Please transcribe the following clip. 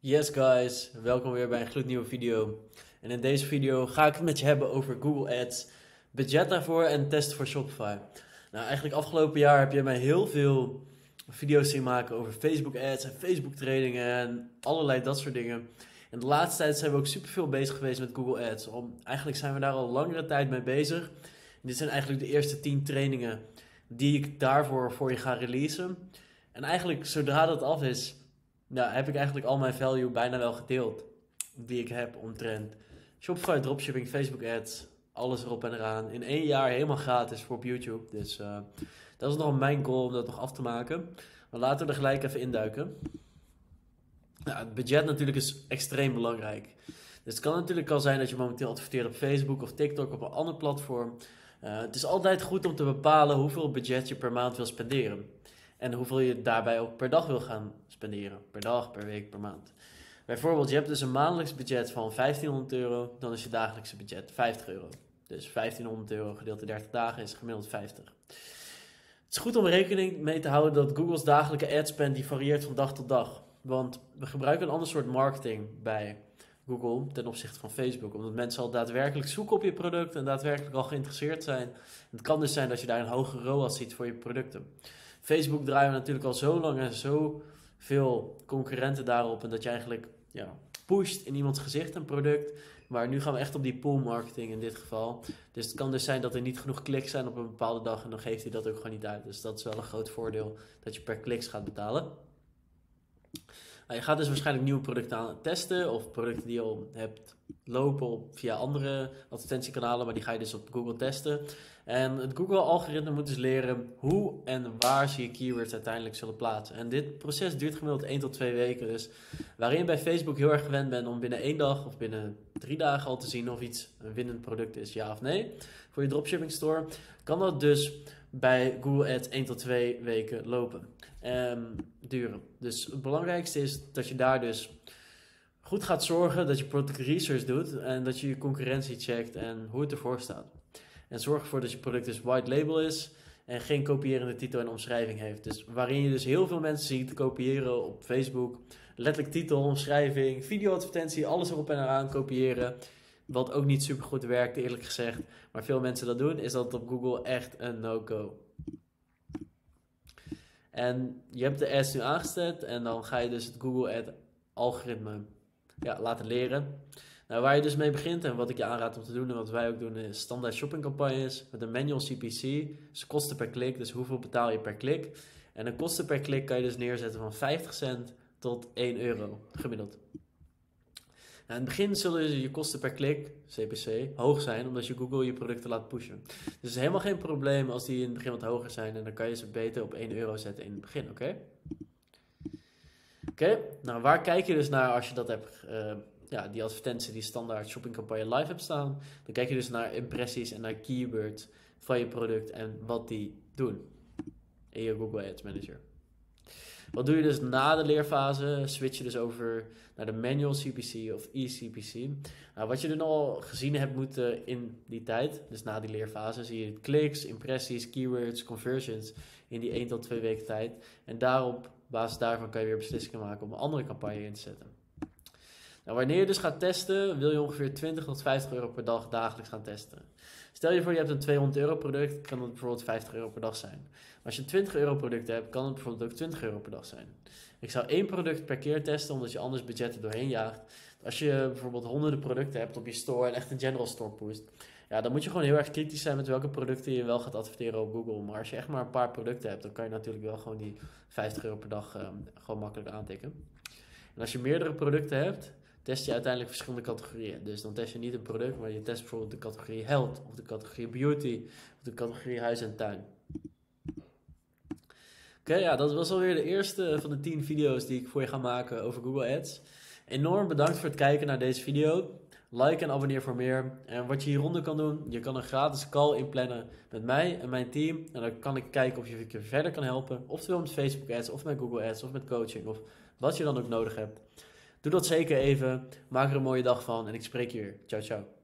Yes guys, welkom weer bij een gloednieuwe video. En in deze video ga ik het met je hebben over Google Ads, budget daarvoor en testen voor Shopify. Nou, eigenlijk afgelopen jaar heb je mij heel veel video's zien maken over Facebook Ads en Facebook trainingen en allerlei dat soort dingen. En de laatste tijd zijn we ook superveel bezig geweest met Google Ads. Eigenlijk zijn we daar al langere tijd mee bezig. En dit zijn eigenlijk de eerste 10 trainingen die ik daarvoor voor je ga releasen. En eigenlijk zodra dat af is, nou, heb ik eigenlijk al mijn value bijna wel gedeeld. Die ik heb omtrent Shopify, dropshipping, Facebook ads, alles erop en eraan. In 1 jaar helemaal gratis voor op YouTube. Dus dat is nog mijn goal om dat nog af te maken. Maar laten we er gelijk even induiken. Nou, het budget natuurlijk is extreem belangrijk. Dus het kan natuurlijk al zijn dat je momenteel adverteert op Facebook of TikTok of op een ander platform. Het is altijd goed om te bepalen hoeveel budget je per maand wil spenderen. En hoeveel je daarbij ook per dag wil gaan spenderen. Per dag, per week, per maand. Bijvoorbeeld, je hebt dus een maandelijks budget van €1500. Dan is je dagelijkse budget €50. Dus €1500 gedeeld in 30 dagen is gemiddeld 50. Het is goed om rekening mee te houden dat Google's dagelijke adspend die varieert van dag tot dag. Want we gebruiken een ander soort marketing bij Google ten opzichte van Facebook. Omdat mensen al daadwerkelijk zoeken op je product en daadwerkelijk al geïnteresseerd zijn. Het kan dus zijn dat je daar een hogere ROAS ziet voor je producten. Facebook draaien we natuurlijk al zo lang en zoveel concurrenten daarop. En dat je eigenlijk pusht in iemands gezicht een product. Maar nu gaan we echt op die pull marketing in dit geval. Dus het kan dus zijn dat er niet genoeg kliks zijn op een bepaalde dag. En dan geeft hij dat ook gewoon niet uit. Dus dat is wel een groot voordeel dat je per kliks gaat betalen. Je gaat dus waarschijnlijk nieuwe producten aan testen. Of producten die je al hebt lopen via andere advertentiekanalen. Maar die ga je dus op Google testen. En het Google-algoritme moet dus leren hoe en waar ze je keywords uiteindelijk zullen plaatsen. En dit proces duurt gemiddeld 1 tot 2 weken. Dus waarin je bij Facebook heel erg gewend bent om binnen 1 dag of binnen 3 dagen al te zien of iets een winnend product is, ja of nee, voor je dropshipping store, kan dat dus bij Google Ads 1 tot 2 weken lopen. Duren. Dus het belangrijkste is dat je daar dus goed gaat zorgen dat je product research doet en dat je je concurrentie checkt en hoe het ervoor staat. En zorg ervoor dat je product dus white label is en geen kopierende titel en omschrijving heeft. Dus waarin je dus heel veel mensen ziet kopiëren op Facebook. Letterlijk titel, omschrijving, videoadvertentie, alles erop en eraan kopiëren. Wat ook niet super goed werkt, eerlijk gezegd. Maar veel mensen dat doen, is dat op Google echt een no-go. En je hebt de ads nu aangezet en dan ga je dus het Google Ad algoritme laten leren. Nou, waar je dus mee begint en wat ik je aanraad om te doen en wat wij ook doen is standaard shoppingcampagnes met een manual CPC. Dus kosten per klik, dus hoeveel betaal je per klik. En een kosten per klik kan je dus neerzetten van 50 cent tot €1 gemiddeld. Nou, in het begin zullen je kosten per klik, CPC, hoog zijn omdat je Google je producten laat pushen. Dus het is helemaal geen probleem als die in het begin wat hoger zijn en dan kan je ze beter op €1 zetten in het begin, oké? Oké, nou waar kijk je dus naar als je dat hebt, die advertentie die standaard shoppingcampagne live hebt staan. Dan kijk je dus naar impressies en naar keywords van je product en wat die doen in je Google Ads Manager. Wat doe je dus na de leerfase? Switch je dus over naar de manual CPC of eCPC. Nou, wat je er al gezien hebt moeten in die tijd, dus na die leerfase, zie je kliks, impressies, keywords, conversions in die 1 tot 2 weken tijd. En op basis daarvan kan je weer beslissingen maken om een andere campagne in te zetten. Nou, wanneer je dus gaat testen, wil je ongeveer 20 tot €50 per dag dagelijks gaan testen. Stel je voor je hebt een €200 product, kan het bijvoorbeeld €50 per dag zijn. Maar als je een €20 product hebt, kan het bijvoorbeeld ook €20 per dag zijn. Ik zou 1 product per keer testen, omdat je anders budgetten doorheen jaagt. Als je bijvoorbeeld honderden producten hebt op je store en echt een general store pusht, dan moet je gewoon heel erg kritisch zijn met welke producten je wel gaat adverteren op Google. Maar als je echt maar een paar producten hebt, dan kan je natuurlijk wel gewoon die €50 per dag gewoon makkelijk aantikken. En als je meerdere producten hebt, test je uiteindelijk verschillende categorieën. Dus dan test je niet een product, maar je test bijvoorbeeld de categorie health, of de categorie beauty, of de categorie huis en tuin. Oké, dat was alweer de eerste van de 10 video's die ik voor je ga maken over Google Ads. Enorm bedankt voor het kijken naar deze video. Like en abonneer voor meer. En wat je hieronder kan doen, je kan een gratis call inplannen met mij en mijn team. En dan kan ik kijken of je je verder kan helpen. Oftewel met Facebook Ads, of met Google Ads, of met coaching, of wat je dan ook nodig hebt. Doe dat zeker even. Maak er een mooie dag van en ik spreek je weer. Ciao, ciao.